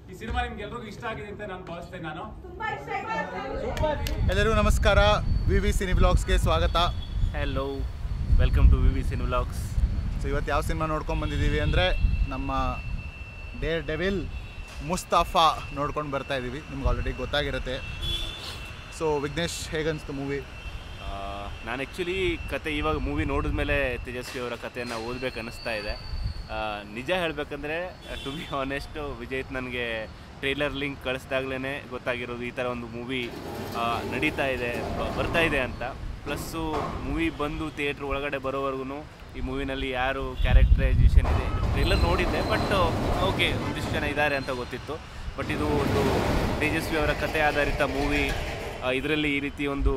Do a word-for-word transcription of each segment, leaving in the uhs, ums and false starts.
ಈ ಸಿನಿಮಾ ನಿಮ್ಗೆ ಎಲ್ರಿಗೂ ಇಷ್ಟ ಆಗಿದೆ ಅಂತ ನಾನು ಭಾವಿಸ್ತೇನೆ. ನಾನು ಎಲ್ಲರಿಗೂ ನಮಸ್ಕಾರ, ವಿ ವಿ ಸಿನಿ ವ್ಲಾಗ್ಸ್ಗೆ ಸ್ವಾಗತ. Hello, welcome to V V cine vlogs. So ಇವತ್ತು ಯಾವ ಸಿನಿಮಾ ನೋಡ್ಕೊಂಡು ಬಂದಿದ್ದೀವಿ ಅಂದರೆ ನಮ್ಮ ಡೇರ್ ಡೆವಿಲ್ ಮುಸ್ತಫಾ ನೋಡ್ಕೊಂಡು ಬರ್ತಾ ಇದ್ದೀವಿ. ನಿಮ್ಗೆ ಆಲ್ರೆಡಿ ಗೊತ್ತಾಗಿರುತ್ತೆ. ಸೊ ವಿಘ್ನೇಶ್, ಹೇಗನ್ನಿಸ್ತು ಮೂವಿ? ನಾನು ಆ್ಯಕ್ಚುಲಿ ಕತೆ ಇವಾಗ ಮೂವಿ ನೋಡಿದ್ಮೇಲೆ ತೇಜಸ್ವಿ ಅವರ ಕಥೆಯನ್ನು ಓದಬೇಕು ಅನ್ನಿಸ್ತಾ ಇದೆ. ನಿಜ ಹೇಳಬೇಕಂದ್ರೆ ಟು ಬಿ ಆನೆಸ್ಟ್, ವಿಜಯ್ ನನಗೆ ಟ್ರೇಲರ್ ಲಿಂಕ್ ಕಳಿಸ್ದಾಗ್ಲೇ ಗೊತ್ತಾಗಿರೋದು ಈ ಥರ ಒಂದು ಮೂವಿ ನಡೀತಾ ಇದೆ, ಬರ್ತಾ ಇದೆ ಅಂತ. ಪ್ಲಸ್ಸು ಮೂವಿ ಬಂದು ಥಿಯೇಟ್ರ್ ಒಳಗಡೆ ಬರೋವರೆಗೂ ಈ ಮೂವಿನಲ್ಲಿ ಯಾರು ಕ್ಯಾರೆಕ್ಟರೈಸೇಷನ್ ಇದೆ ಟ್ರೇಲರ್ ನೋಡಿದ್ದೆ, ಬಟ್ ಓಕೆ ಒಂದಿಷ್ಟು ಜನ ಇದ್ದಾರೆ ಅಂತ ಗೊತ್ತಿತ್ತು. ಬಟ್ ಇದು ಒಂದು ತೇಜಸ್ವಿ ಅವರ ಕತೆ ಆಧಾರಿತ ಮೂವಿ, ಇದರಲ್ಲಿ ಈ ರೀತಿ ಒಂದು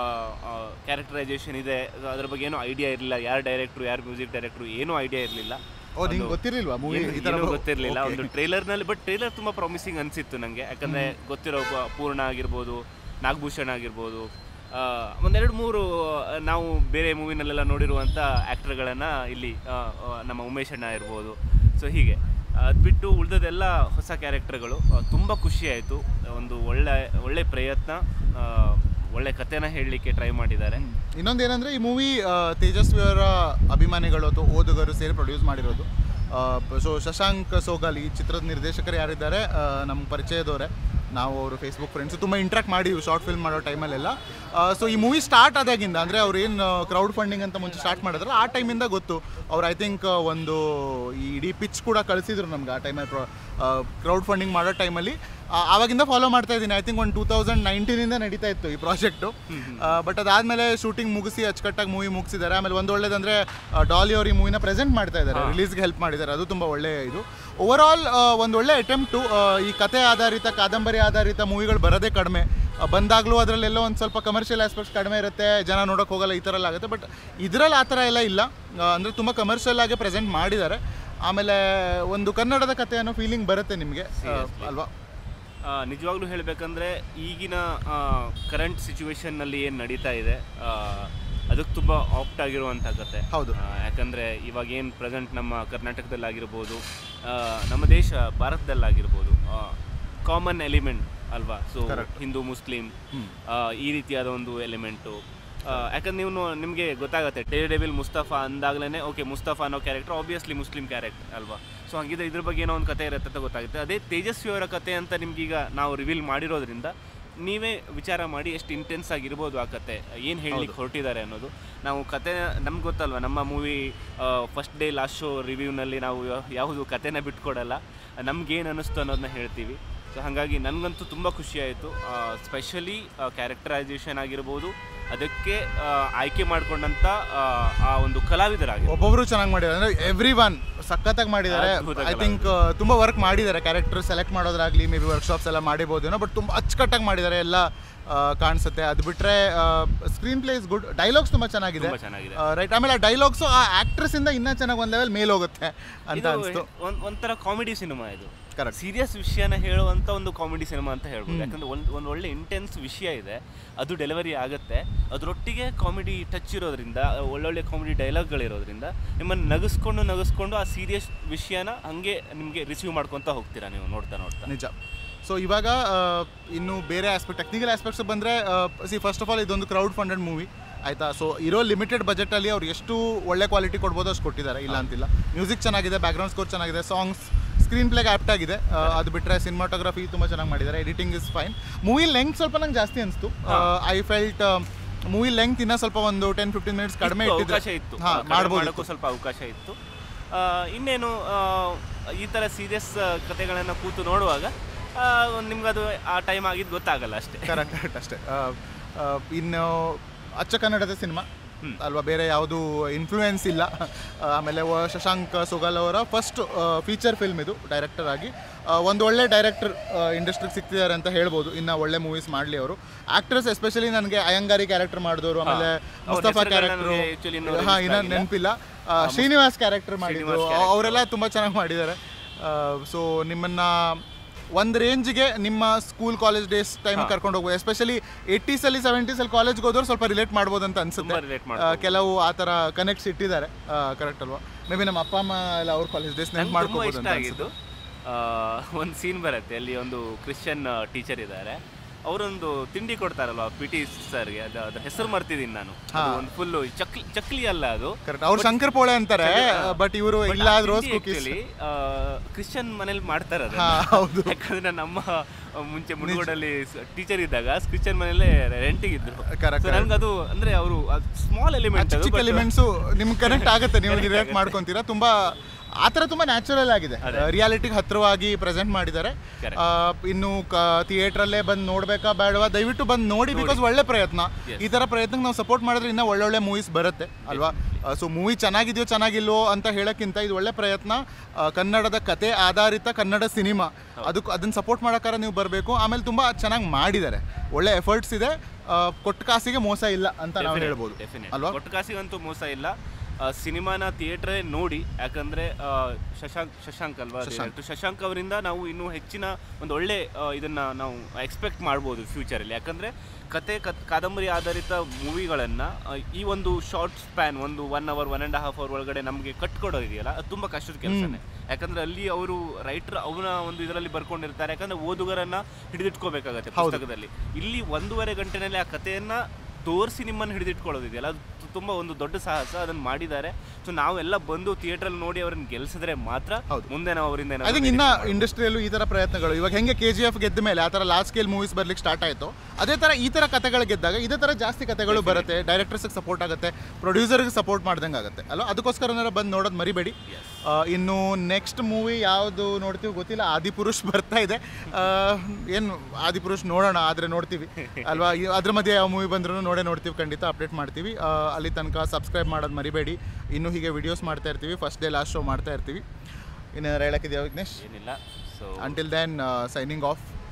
ಕ್ಯಾರೆಕ್ಟರೈಸೇಷನ್ ಇದೆ, ಅದ್ರ ಬಗ್ಗೆ ಏನೂ ಐಡಿಯಾ ಇರಲಿಲ್ಲ. ಯಾರು ಡೈರೆಕ್ಟ್ರು, ಯಾರು ಮ್ಯೂಸಿಕ್ ಡೈರೆಕ್ಟ್ರು, ಏನೂ ಐಡಿಯಾ ಇರಲಿಲ್ಲ. ಗೊತ್ತಿರಲಿಲ್ವಾ ಮೂವಿ? ಗೊತ್ತಿರಲಿಲ್ಲ ಒಂದು ಟ್ರೇಲರ್ನಲ್ಲಿ. ಬಟ್ ಟ್ರೇಲರ್ ತುಂಬ ಪ್ರಾಮಿಸಿಂಗ್ ಅನಿಸಿತ್ತು ನನಗೆ, ಯಾಕಂದರೆ ಗೊತ್ತಿರೋ ಪೂರ್ಣ ಆಗಿರ್ಬೋದು, ನಾಗಭೂಷಣ್ ಆಗಿರ್ಬೋದು, ಒಂದೆರಡು ಮೂರು ನಾವು ಬೇರೆ ಮೂವಿನಲ್ಲೆಲ್ಲ ನೋಡಿರುವಂಥ ಆ್ಯಕ್ಟರ್ಗಳನ್ನು ಇಲ್ಲಿ ನಮ್ಮ ಉಮೇಶ್ ಅಣ್ಣ ಇರ್ಬೋದು. ಸೊ ಹೀಗೆ ಅದು ಬಿಟ್ಟು ಉಳಿದದೆಲ್ಲ ಹೊಸ ಕ್ಯಾರೆಕ್ಟರ್ಗಳು. ತುಂಬ ಖುಷಿಯಾಯಿತು. ಒಂದು ಒಳ್ಳೆ ಒಳ್ಳೆ ಪ್ರಯತ್ನ, ಒಳ್ಳೆ ಕಥೆನ ಹೇಳಲಿಕ್ಕೆ ಟ್ರೈ ಮಾಡಿದ್ದಾರೆ. ಇನ್ನೊಂದು ಏನಂದರೆ, ಈ ಮೂವಿ ತೇಜಸ್ವಿ ಅವರ ಅಭಿಮಾನಿಗಳು ಅಥವಾ ಓದುಗರು ಸೇರಿ ಪ್ರೊಡ್ಯೂಸ್ ಮಾಡಿರೋದು. ಸೊ ಶಶಾಂಕ್ ಸೋಗಾಲ್ ಈ ಚಿತ್ರದ ನಿರ್ದೇಶಕರು ಯಾರಿದ್ದಾರೆ, ನಮ್ಮ ಪರಿಚಯದವರೇ. ನಾವು ಅವರು ಫೇಸ್ಬುಕ್ ಫ್ರೆಂಡ್ಸು ತುಂಬ ಇಂಟ್ರಾಕ್ಟ್ ಮಾಡಿದ್ವಿ ಶಾರ್ಟ್ ಫಿಲ್ಮ್ ಮಾಡೋ ಟೈಮಲ್ಲೆಲ್ಲ. ಸೊ ಈ ಮೂವಿ ಸ್ಟಾರ್ಟ್ ಆದಾಗಿಂದ, ಅಂದರೆ ಅವ್ರು ಏನು ಕ್ರೌಡ್ ಫಂಡಿಂಗ್ ಅಂತ ಮುಂಚೆ ಸ್ಟಾರ್ಟ್ ಮಾಡಿದ್ರೆ ಆ ಟೈಮಿಂದ ಗೊತ್ತು. ಅವ್ರು ಐ ಥಿಂಕ್ ಒಂದು ಈ ಇಡೀ ಪಿಚ್ ಕೂಡ ಕಳಿಸಿದ್ರು ನಮ್ಗೆ ಆ ಟೈಮಲ್ಲಿ, ಕ್ರೌಡ್ ಫಂಡಿಂಗ್ ಮಾಡೋ ಟೈಮಲ್ಲಿ. ಆವಾಗಿಂದ ಫಾಲೋ ಮಾಡ್ತಾ ಇದ್ದೀನಿ. ಐ ಥಿಂಕ್ ಒಂದು ಟೂ ತೌಸಂಡ್ ನೈನ್ಟೀನಿಂದ ನಡೀತಾ ಇತ್ತು ಈ ಪ್ರಾಜೆಕ್ಟು. ಬಟ್ ಅದಾದಮೇಲೆ ಶೂಟಿಂಗ್ ಮುಗಿಸಿ ಅಚ್ಚುಕಟ್ಟಾಗಿ ಮೂವಿ ಮುಗಿಸಿದ್ದಾರೆ. ಆಮೇಲೆ ಒಂದು ಒಳ್ಳೇದಂದರೆ ಡಾಲಿ ಅವರು ಈ ಮೂವಿನ ಪ್ರೆಸೆಂಟ್ ಮಾಡ್ತಾ ಇದ್ದಾರೆ, ರಿಲೀಸ್ಗೆ ಹೆಲ್ಪ್ ಮಾಡಿದ್ದಾರೆ. ಅದು ತುಂಬ ಒಳ್ಳೆಯ ಇದು. ಓವರ್ ಆಲ್ ಒಂದು ಒಳ್ಳೆ ಅಟೆಂಪ್ಟು. ಈ ಕತೆ ಆಧಾರಿತ, ಕಾದಂಬರಿ ಆಧಾರಿತ ಮೂವಿಗಳು ಬರೋದೇ ಕಡಿಮೆ. ಬಂದಾಗಲೂ ಅದರಲ್ಲೆಲ್ಲೋ ಒಂದು ಸ್ವಲ್ಪ ಕಮರ್ಷಿಯಲ್ ಆಸ್ಪೆಕ್ಟ್ಸ್ ಕಡಿಮೆ ಇರುತ್ತೆ, ಜನ ನೋಡೋಕೆ ಹೋಗಲ್ಲ, ಈ ಥರ ಎಲ್ಲ ಆಗುತ್ತೆ. ಬಟ್ ಇದರಲ್ಲಿ ಆ ಥರ ಎಲ್ಲ ಇಲ್ಲ. ಅಂದರೆ ತುಂಬ ಕಮರ್ಷಿಯಲ್ ಆಗಿ ಪ್ರೆಸೆಂಟ್ ಮಾಡಿದ್ದಾರೆ. ಆಮೇಲೆ ಒಂದು ಕನ್ನಡದ ಕತೆ ಅನ್ನೋ ಫೀಲಿಂಗ್ ಬರುತ್ತೆ ನಿಮಗೆ, ಅಲ್ವಾ? ನಿಜವಾಗ್ಲೂ ಹೇಳಬೇಕಂದ್ರೆ ಈಗಿನ ಕರೆಂಟ್ ಸಿಚುವೇಶನ್ನಲ್ಲಿ ಏನು ನಡೀತಾ ಇದೆ ಅದಕ್ಕೆ ತುಂಬ ಆಪ್ಟ್ ಆಗಿರುವಂಥ ಕತೆ. ಹೌದು. ಯಾಕಂದರೆ ಇವಾಗ ಏನು ಪ್ರೆಸೆಂಟ್ ನಮ್ಮ ಕರ್ನಾಟಕದಲ್ಲಾಗಿರ್ಬೋದು, ನಮ್ಮ ದೇಶ ಭಾರತದಲ್ಲಾಗಿರ್ಬೋದು, ಕಾಮನ್ ಎಲಿಮೆಂಟ್ ಅಲ್ವಾ? ಸೊ ಹಿಂದೂ ಮುಸ್ಲಿಂ ಈ ರೀತಿಯಾದ ಒಂದು ಎಲಿಮೆಂಟು. ಯಾಕಂದ್ರೆ ನೀವು ನಿಮಗೆ ಗೊತ್ತಾಗುತ್ತೆ, ಡೇರ್ ಡೆವಿಲ್ ಮುಸ್ತಫಾ ಅಂದಾಗಲೇ ಓಕೆ, ಮುಸ್ತಫಾ ಅನ್ನೋ ಕ್ಯಾರೆಕ್ಟರ್ ಆಬ್ವಿಯಸ್ಲಿ ಮುಸ್ಲಿಂ ಕ್ಯಾರೆಕ್ಟರ್ ಅಲ್ವಾ? ಸೊ ಹಾಗಿದ್ರೆ ಇದ್ರ ಬಗ್ಗೆ ಏನೋ ಒಂದು ಕತೆ ಇರುತ್ತೆ ಅಂತ ಗೊತ್ತಾಗುತ್ತೆ. ಅದೇ ತೇಜಸ್ವಿ ಅವರ ಕತೆ ಅಂತ ನಿಮ್ಗೀಗ ನಾವು ರಿವೀಲ್ ಮಾಡಿರೋದ್ರಿಂದ ನೀವೇ ವಿಚಾರ ಮಾಡಿ ಎಷ್ಟು ಇಂಟೆನ್ಸ್ ಆಗಿರ್ಬೋದು ಆ ಕತೆ, ಏನು ಹೇಳಲಿಕ್ಕೆ ಹೊರಟಿದ್ದಾರೆ ಅನ್ನೋದು. ನಾವು ಕತೆ ನಮ್ಗೆ ಗೊತ್ತಲ್ವ, ನಮ್ಮ movie first day last show ರಿವ್ಯೂನಲ್ಲಿ ನಾವು ಯಾವುದು ಕತೆನ ಬಿಟ್ಕೊಡಲ್ಲ, ನಮ್ಗೇನು ಅನ್ನಿಸ್ತು ಅನ್ನೋದನ್ನ ಹೇಳ್ತೀವಿ. ಸೊ ಹಾಗಾಗಿ ನನಗಂತೂ ತುಂಬ ಖುಷಿಯಾಯಿತು. ಸ್ಪೆಷಲಿ ಕ್ಯಾರೆಕ್ಟರೈಸೇಷನ್ ಆಗಿರ್ಬೋದು, ಅದಕ್ಕೆ ಆಯ್ಕೆ ಮಾಡ್ಕೊಂಡಂಥ ಆ ಒಂದು ಕಲಾವಿದರಾಗಿ ಒಬ್ಬೊಬ್ಬರು ಚೆನ್ನಾಗಿ ಮಾಡಿದ್ದಾರೆ. ಅಂದರೆ ಎವ್ರಿ ಒನ್ ಸಖತ್ತಾಗಿ ಮಾಡಿದ್ದಾರೆ. ಐ ಥಿಂಕ್ ತುಂಬ ವರ್ಕ್ ಮಾಡಿದ್ದಾರೆ. ಕ್ಯಾರೆಕ್ಟರ್ ಸೆಲೆಕ್ಟ್ ಮಾಡೋದ್ರಾಗಲಿ, ಮೇ ಬಿ ವರ್ಕ್ಶಾಪ್ಸ್ ಎಲ್ಲ ಮಾಡಿರ್ಬೋದೇನೋ, ಬಟ್ ತುಂಬ ಅಚ್ಚುಕಟ್ಟಾಗಿ ಮಾಡಿದ್ದಾರೆ, ಎಲ್ಲ ಕಾಣಿಸುತ್ತೆ. ಅದು ಬಿಟ್ಟರೆ screen play is good, dialogues ತುಂಬ ಚೆನ್ನಾಗಿದೆ, ರೈಟ್. ಆಮೇಲೆ ಆ ಡೈಲಾಗ್ಸು ಆ ಆ್ಯಕ್ಟ್ರೆಸ್ಸಿಂದ ಇನ್ನೂ ಚೆನ್ನಾಗಿ ಒಂದು ಲೆವೆಲ್ ಮೇಲೆ ಹೋಗುತ್ತೆ ಅಂತ ಅನಿಸ್ತು. ಒಂದು ಒಂಥರ ಕಾಮಿಡಿ ಸಿನಿಮಾ ಇದು, ಕರೆಕ್ಟ್. ಸೀರಿಯಸ್ ವಿಷಯನ ಹೇಳುವಂಥ ಒಂದು ಕಾಮಿಡಿ ಸಿನಿಮಾ ಅಂತ ಹೇಳ್ಬೋದು. ಯಾಕಂದರೆ ಒಂದು ಒಂದು ಒಳ್ಳೆ ಇಂಟೆನ್ಸ್ ವಿಷಯ ಇದೆ, ಅದು ಡೆಲಿವರಿ ಆಗುತ್ತೆ. ಅದರೊಟ್ಟಿಗೆ ಕಾಮಿಡಿ ಟಚ್ ಇರೋದ್ರಿಂದ, ಒಳ್ಳೊಳ್ಳೆ ಕಾಮಿಡಿ ಡೈಲಾಗ್ಗಳಿರೋದ್ರಿಂದ ನಿಮ್ಮನ್ನು ನಗಿಸ್ಕೊಂಡು ನಗಿಸ್ಕೊಂಡು ಆ ಸೀರಿಯಸ್ ವಿಷಯನ ಹಾಗೆ ನಿಮಗೆ ರಿಸೀವ್ ಮಾಡ್ಕೊತಾ ಹೋಗ್ತೀರಾ ನೀವು ನೋಡ್ತಾ ನೋಡ್ತಾ. ನಿಜ. ಸೊ ಇವಾಗ ಇನ್ನು ಬೇರೆ ಆಸ್ಪೆಕ್ಟ್, ಟೆಕ್ನಿಕಲ್ ಆಸ್ಪೆಕ್ಟ್ಸ್ ಬಂದರೆ, ಸಿ ಫಸ್ಟ್ ಆಫ್ ಆಲ್ ಇದೊಂದು ಕ್ರೌಡ್ ಫಂಡೆಡ್ ಮೂವಿ ಆಯಿತಾ. ಸೊ ಇರೋ ಲಿಮಿಟೆಡ್ ಬಜೆಟಲ್ಲಿ ಅವ್ರು ಎಷ್ಟು ಒಳ್ಳೆ ಕ್ವಾಲಿಟಿ ಕೊಡ್ಬೋದು ಅಷ್ಟು ಕೊಟ್ಟಿದ್ದಾರೆ, ಇಲ್ಲ ಅಂತಿಲ್ಲ. ಮ್ಯೂಸಿಕ್ ಚೆನ್ನಾಗಿದೆ, ಬ್ಯಾಕ್ಗ್ರೌಂಡ್ ಸ್ಕೋರ್ ಚೆನ್ನಾಗಿದೆ, ಸಾಂಗ್ಸ್, ಸ್ಕ್ರೀನ್ ಪ್ಲೇಗೆ ಆ್ಯಪ್ಟ್ ಆಗಿದೆ. ಅದು ಬಿಟ್ಟರೆ ಸಿನಿಮಾಟೋಗ್ರಫಿ ತುಂಬ ಚೆನ್ನಾಗಿ ಮಾಡಿದ್ದಾರೆ, editing is fine. Movie length ಸ್ವಲ್ಪ ನಂಗೆ ಜಾಸ್ತಿ ಅನಿಸ್ತು. ಐ ಫೆಲ್ಟ್ ಮೂವಿ ಲೆಂತ್ ಇನ್ನೂ ಸ್ವಲ್ಪ ಒಂದು ಟೆನ್ ಫಿಫ್ಟೀನ್ ಮಿನಿಟ್ಸ್ ಕಡಿಮೆ ಅವಕಾಶ ಇತ್ತು, ಮಾಡ್ಬೋದು, ಸ್ವಲ್ಪ ಅವಕಾಶ ಇತ್ತು. ಇನ್ನೇನು ಈ ಥರ ಸೀರಿಯಸ್ ಕಥೆಗಳನ್ನು ಕೂತು ನೋಡುವಾಗ ನಿಮ್ಗೆ ಅದು ಆ ಟೈಮ್ ಆಗಿದ್ದು ಗೊತ್ತಾಗಲ್ಲ ಅಷ್ಟೇ. ಕರೆಕ್ಟ್ ಕರೆಕ್ಟ್ ಅಷ್ಟೇ. ಇನ್ನು ಅಚ್ಚ ಕನ್ನಡದ ಸಿನಿಮಾ ಅಲ್ವಾ, ಬೇರೆ ಯಾವುದು ಇನ್ಫ್ಲೂಯೆನ್ಸ್ ಇಲ್ಲ. ಆಮೇಲೆ ಶಶಾಂಕ್ ಸೋಗಾಲ್ ಅವರ ಫಸ್ಟ್ ಫೀಚರ್ ಫಿಲ್ಮ್ ಇದು ಡೈರೆಕ್ಟರ್ ಆಗಿ. ಒಂದು ಒಳ್ಳೆ ಡೈರೆಕ್ಟರ್ ಇಂಡಸ್ಟ್ರಿಗೆ ಸಿಗ್ತಿದ್ದಾರೆ ಅಂತ ಹೇಳ್ಬೋದು, ಇನ್ನು ಒಳ್ಳೆ ಮೂವೀಸ್ ಮಾಡಲಿ ಅವರು. ಆ್ಯಕ್ಟರ್ಸ್ ಎಸ್ಪೆಷಲಿ ನನಗೆ ಅಯ್ಯಂಗಾರಿ ಕ್ಯಾರೆಕ್ಟರ್ ಮಾಡಿದವರು, ಆಮೇಲೆ ಮುಸ್ತಫಾ ಕ್ಯಾರೆಕ್ಟ್ರು, ಹಾಂ ಇನ್ನೂ ನೆನಪಿಲ್ಲ, ಶ್ರೀನಿವಾಸ್ ಕ್ಯಾರೆಕ್ಟರ್ ಮಾಡಿದ್ರು, ಅವರೆಲ್ಲ ತುಂಬ ಚೆನ್ನಾಗಿ ಮಾಡಿದ್ದಾರೆ. ಸೊ ನಿಮ್ಮನ್ನು ಒಂದು ರೇಂಜ್ಗೆ ನಿಮ್ಮ ಸ್ಕೂಲ್ ಕಾಲೇಜ್ ಡೇಸ್ ಟೈಮ್ ಕರ್ಕೊಂಡು ಹೋಗ್ಬೋದು. ಎಸ್ಪೆಷಲಿ ಏಯ್ಟೀಸಲ್ಲಿ ಸೆವೆಂಟೀಸಲ್ಲಿ ಕಾಲೇಜ್ಗೆ ಹೋದವ್ರು ಸ್ವಲ್ಪ ರಿಲೇಟ್ ಮಾಡ್ಬೋದು ಅಂತ ಅನ್ಸುತ್ತೆ. ಕೆಲವು ಆ ಥರ ಕನೆಕ್ಟ್ಸ್ ಇಟ್ಟಿದ್ದಾರೆ, ಕರೆಕ್ಟ್ ಅಲ್ವಾ? ಮೇ ಬಿ ನಮ್ಮ ಅಪ್ಪ ಅಮ್ಮ ಎಲ್ಲ ಅವ್ರ ಕಾಲೇಜ್ ಡೇಸ್ ನೆನ್ಪು ಮಾಡ್ಕೋಬೋದು ಅಂತ. ಒಂದು ಸೀನ್ ಬರುತ್ತೆ ಅಲ್ಲಿ ಒಂದು ಕ್ರಿಶ್ಚಿಯನ್ ಟೀಚರ್ ಇದ್ದಾರೆ, ಅವರೊಂದು ತಿಂಡಿ ಕೊಡ್ತಾರಲ್ವ ಪಿ ಟಿ ಸರ್ಗೆ, ಅದು ಅದ್ರ ಹೆಸರು ಮರ್ತಿದ್ದೀನಿ ನಾನು, ಒಂದು ಫುಲ್ಲು ಚಕ್ಲಿ ಚಕ್ಲಿ ಅಲ್ಲ ಅದು, ಅವ್ರು ಶಂಕರ್ ಪೋಳೆ ಅಂತಾರೆ, ಬಟ್ ಇವರು ಇಲ್ಲ ರೋಸ್ ಕುಕೀಸ್ ಕ್ರಿಶ್ಚಿಯನ್ ಮನೇಲಿ ಮಾಡ್ತಾರೆ ಅದು. ಹೌದು, ಯಾಕಂದ್ರೆ ನಮ್ಮ ಮುಂಚೆ ಮುಳುಗೋಡಲ್ಲಿ ಟೀಚರ್ ಇದ್ದಾಗ ಕ್ರಿಶ್ಚಿಯನ್ ಮನೇಲೆ ರೆಂಟಿಗೆ ಇದ್ರು. ನನ್ಗೆ ಅದು ಅಂದ್ರೆ ಅವರು ಸ್ಮಾಲ್ ಎಲಿಮೆಂಟ್, ಚಿಕ್ಕ ಎಲಿಮೆಂಟ್ಸು ನಿಮ್ಗೆ ಕನೆಕ್ಟ್ ಆಗುತ್ತೆ, ನೀವು ರಿಯಾಕ್ಟ್ ಮಾಡ್ಕೊಂತೀರಾ. ತುಂಬಾ ಆ ಥರ ತುಂಬ ನ್ಯಾಚುರಲ್ ಆಗಿದೆ, ರಿಯಾಲಿಟಿಗೆ ಹತ್ತಿರವಾಗಿ ಪ್ರೆಸೆಂಟ್ ಮಾಡಿದ್ದಾರೆ. ಇನ್ನು ಥಿಯೇಟ್ರಲ್ಲೇ ಬಂದು ನೋಡ್ಬೇಕಾ ಬೇಡವಾ, ದಯವಿಟ್ಟು ಬಂದು ನೋಡಿ, ಬಿಕಾಸ್ ಒಳ್ಳೆ ಪ್ರಯತ್ನ. ಈ ಥರ ಪ್ರಯತ್ನಕ್ಕೆ ನಾವು ಸಪೋರ್ಟ್ ಮಾಡಿದ್ರೆ ಇನ್ನೂ ಒಳ್ಳೊಳ್ಳೆ ಮೂವೀಸ್ ಬರುತ್ತೆ ಅಲ್ವಾ. ಸೊ ಮೂವಿ ಚೆನ್ನಾಗಿದೆಯೋ ಚೆನ್ನಾಗಿಲ್ವೋ ಅಂತ ಹೇಳೋಕ್ಕಿಂತ ಇದು ಒಳ್ಳೆ ಪ್ರಯತ್ನ, ಕನ್ನಡದ ಕತೆ ಆಧಾರಿತ ಕನ್ನಡ ಸಿನಿಮಾ, ಅದಕ್ಕೆ ಅದನ್ನು ಸಪೋರ್ಟ್ ಮಾಡೋಕ್ಕಾರ ನೀವು ಬರಬೇಕು. ಆಮೇಲೆ ತುಂಬ ಚೆನ್ನಾಗಿ ಮಾಡಿದ್ದಾರೆ, ಒಳ್ಳೆ ಎಫರ್ಟ್ಸ್ ಇದೆ, ಕೊಟ್ಟ ಕಾಸಿಗೆ ಮೋಸ ಇಲ್ಲ ಅಂತ ನಾವು ಹೇಳ್ಬೋದು ಅಲ್ವಾ. ಕೊಟ್ಟ ಕಾಸಿಗಂತೂ ಮೋಸ ಇಲ್ಲ. ಸಿನಿಮಾನ ಥಿಯೇಟ್ರೇ ನೋಡಿ, ಯಾಕಂದರೆ ಶಶಾಂಕ್ ಶಶಾಂಕ್ ಅಲ್ವಾ ಶಶಾಂಕ್ ಅವರಿಂದ ನಾವು ಇನ್ನೂ ಹೆಚ್ಚಿನ ಒಂದು ಒಳ್ಳೆ ಇದನ್ನು ನಾವು ಎಕ್ಸ್ಪೆಕ್ಟ್ ಮಾಡ್ಬೋದು ಫ್ಯೂಚರಲ್ಲಿ. ಯಾಕಂದರೆ ಕತೆ ಕತ್ ಕಾದಂಬರಿ ಆಧಾರಿತ ಮೂವಿಗಳನ್ನು ಈ ಒಂದು ಶಾರ್ಟ್ ಸ್ಪ್ಯಾನ್, ಒಂದು one hour one and half hour ಒಳಗಡೆ ನಮಗೆ ಕಟ್ಕೊಡೋದಿದೆಯಲ್ಲ, ಅದು ತುಂಬ ಕಷ್ಟದ ಕೆಲಸನೇ. ಯಾಕಂದರೆ ಅಲ್ಲಿ ಅವರು ರೈಟರ್ ಅವನ ಒಂದು ಇದರಲ್ಲಿ ಬರ್ಕೊಂಡಿರ್ತಾರೆ, ಯಾಕಂದರೆ ಓದುಗರನ್ನು ಹಿಡಿದಿಟ್ಕೋಬೇಕಾಗತ್ತೆ ಪುಸ್ತಕದಲ್ಲಿ. ಇಲ್ಲಿ ಒಂದೂವರೆ ಗಂಟೆನಲ್ಲಿ ಆ ಕಥೆಯನ್ನು ತೋರಿಸಿ ನಿಮ್ಮನ್ನು ಹಿಡಿದಿಟ್ಕೊಳ್ಳೋದಿದೆಯಲ್ಲ, ಅದು ತುಂಬ ಒಂದು ದೊಡ್ಡ ಸಾಹಸ, ಅದನ್ನು ಮಾಡಿದ್ದಾರೆ. ಸೊ ನಾವೆಲ್ಲ ಬಂದು ಥಿಯೇಟ್ರಲ್ಲಿ ನೋಡಿ ಅವ್ರನ್ನ ಗೆಲ್ಸಿದ್ರೆ ಮಾತ್ರ ಮುಂದೆ ನಾವು ಅವರಿಂದ ಐ ಥಿಂಕ್ ಇನ್ನು ಇಂಡಸ್ಟ್ರಿಯಲ್ಲೂ ಈ ಥರ ಪ್ರಯತ್ನಗಳು, ಇವಾಗ ಹೆಂಗೆ ಕೆ ಜಿ ಎಫ್ ಗೆದ್ದ ಮೇಲೆ ಆ ಥರ ಲಾರ್ಜ್ ಸ್ಕೇಲ್ ಮೂವೀಸ್ ಬರ್ಲಿಕ್ಕೆ ಸ್ಟಾರ್ಟ್ ಆಯಿತು, ಅದೇ ಥರ ಈ ಥರ ಕಥೆಗಳು ಗೆದ್ದಾಗ ಇದೇ ಥರ ಜಾಸ್ತಿ ಕಥೆಗಳು ಬರುತ್ತೆ, ಡೈರೆಕ್ಟರ್ಸ್ಗೆ ಸಪೋರ್ಟ್ ಆಗುತ್ತೆ, ಪ್ರೊಡ್ಯೂಸರ್ಗೆ ಸಪೋರ್ಟ್ ಮಾಡ್ದಂಗೆ ಆಗುತ್ತೆ ಅಲ್ಲ. ಅದಕ್ಕೋಸ್ಕರ ಬಂದು ನೋಡೋದು ಮರಿಬೇಡಿ. ಇನ್ನು ನೆಕ್ಸ್ಟ್ ಮೂವಿ ಯಾವುದು ನೋಡ್ತೀವಿ ಗೊತ್ತಿಲ್ಲ, ಆದಿಪುರುಷ್ ಬರ್ತಾ ಇದೆ. ಏನು ಆದಿಪುರುಷ್ ನೋಡೋಣ, ಆದರೆ ನೋಡ್ತೀವಿ ಅಲ್ವಾ. ಅದ್ರ ಮಧ್ಯೆ ಯಾವ ಮೂವಿ ಬಂದ್ರೂ ನೋಡೇ ನೋಡ್ತೀವಿ, ಖಂಡಿತ ಅಪ್ಡೇಟ್ ಮಾಡ್ತೀವಿ. ಅಲ್ಲಿ ತನಕ ಸಬ್ಸ್ಕ್ರೈಬ್ ಮಾಡೋದು ಮರಿಬೇಡಿ. ಇನ್ನೂ ಹೀಗೆ ವಿಡಿಯೋಸ್ ಮಾಡ್ತಾ ಇರ್ತೀವಿ, ಫಸ್ಟ್ ಡೇ ಲಾಸ್ಟ್ ಶೋ ಮಾಡ್ತಾ ಇರ್ತೀವಿ. ಇನ್ನು ಹೇಳಕ್ಕಿದೆಯಾ ವಿಘ್ನೇಶ್? ಏನಿಲ್ಲ. So until then signing of.